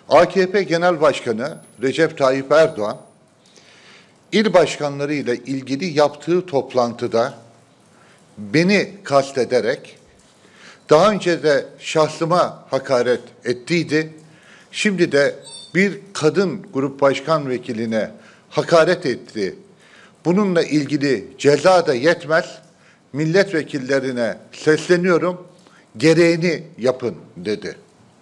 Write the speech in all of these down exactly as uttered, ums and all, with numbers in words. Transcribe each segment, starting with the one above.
A K P Genel Başkanı Recep Tayyip Erdoğan, il başkanları ile ilgili yaptığı toplantıda beni kastederek daha önce de şahsıma hakaret ettiydi. Şimdi de bir kadın grup başkan vekiline hakaret etti. Bununla ilgili ceza da yetmez. Milletvekillerine sesleniyorum, gereğini yapın dedi.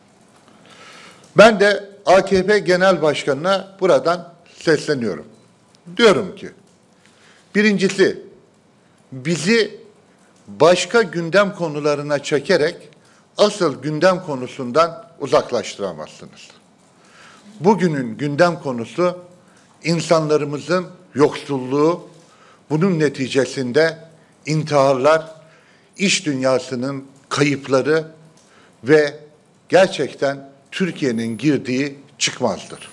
Ben de A K P Genel Başkanı'na buradan sesleniyorum. Diyorum ki, birincisi, bizi başka gündem konularına çekerek asıl gündem konusundan uzaklaştıramazsınız. Bugünün gündem konusu insanlarımızın yoksulluğu, bunun neticesinde intiharlar, iş dünyasının kayıpları ve gerçekten Türkiye'nin girdiği çıkmazdır.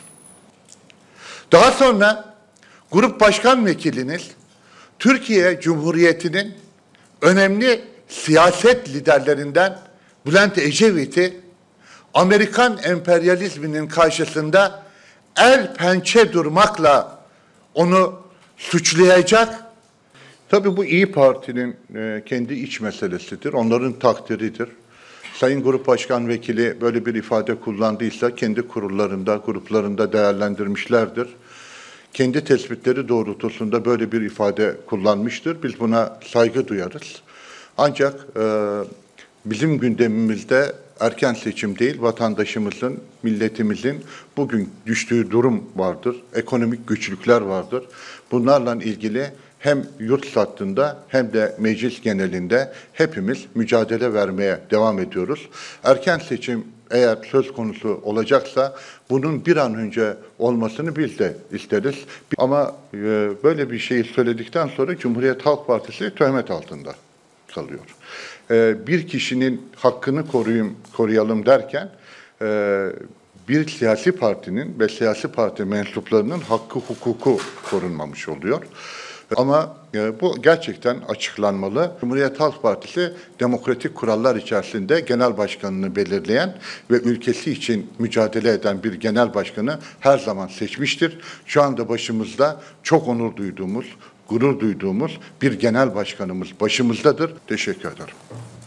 Daha sonra grup başkan vekiliniz Türkiye Cumhuriyeti'nin önemli siyaset liderlerinden Bülent Ecevit'i Amerikan emperyalizminin karşısında el pençe durmakla onu suçlayacak. Tabii bu İyi Parti'nin e, kendi iç meselesidir, onların takdiridir. Sayın Grup Başkan Vekili böyle bir ifade kullandıysa kendi kurullarında, gruplarında değerlendirmişlerdir. Kendi tespitleri doğrultusunda böyle bir ifade kullanmıştır. Biz buna saygı duyarız. Ancak e, bizim gündemimizde erken seçim değil, vatandaşımızın, milletimizin bugün düştüğü durum vardır. Ekonomik güçlükler vardır. Bunlarla ilgili hem yurt sattığında hem de meclis genelinde hepimiz mücadele vermeye devam ediyoruz. Erken seçim eğer söz konusu olacaksa bunun bir an önce olmasını biz de isteriz. Ama e, böyle bir şeyi söyledikten sonra Cumhuriyet Halk Partisi töhmet altında kalıyor. E, bir kişinin hakkını koruyayım, koruyalım derken e, bir siyasi partinin ve siyasi parti mensuplarının hakkı hukuku korunmamış oluyor. Ama e, bu gerçekten açıklanmalı. Cumhuriyet Halk Partisi demokratik kurallar içerisinde genel başkanını belirleyen ve ülkesi için mücadele eden bir genel başkanı her zaman seçmiştir. Şu anda başımızda çok onur duyduğumuz, gurur duyduğumuz bir genel başkanımız başımızdadır. Teşekkür ederim.